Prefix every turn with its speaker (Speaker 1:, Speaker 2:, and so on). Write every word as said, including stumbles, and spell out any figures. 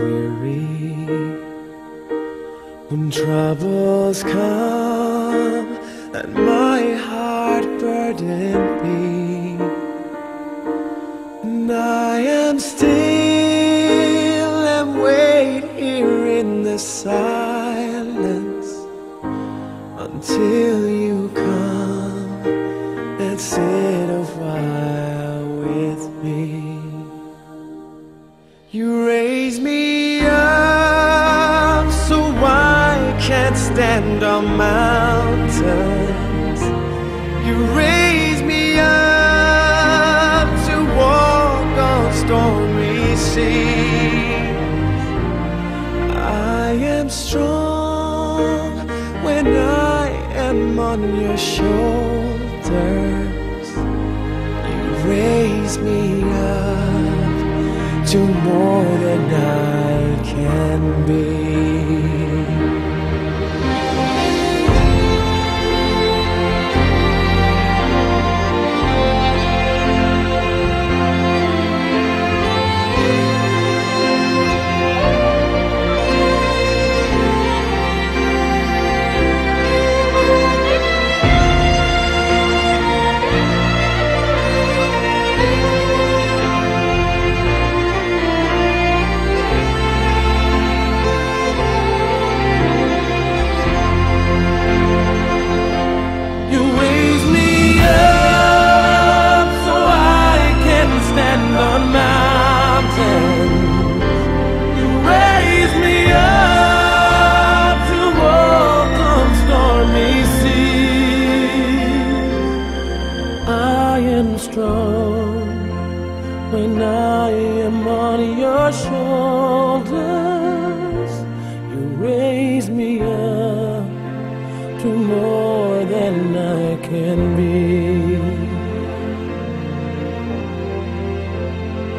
Speaker 1: weary, when troubles come and my heart burden be, and I am still and wait here in the silence until you come and sit a while with me. You raise me up so I can't stand on mountains. You raise me up to walk on stormy seas. I am strong when I am on your shoulders. You raise me up to more than I can be. Strong when I am on your shoulders. You raise me up to more than I can be.